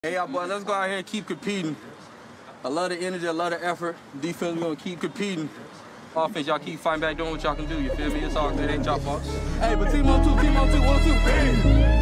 Hey, y'all boys, let's go out here and keep competing. A lot of energy, a lot of effort. Defense, we're gonna keep competing. Offense, y'all keep fighting back, doing what y'all can do, you feel me? It's all good, it ain't y'all fault. Hey, but team on two, 1, 2. Bang!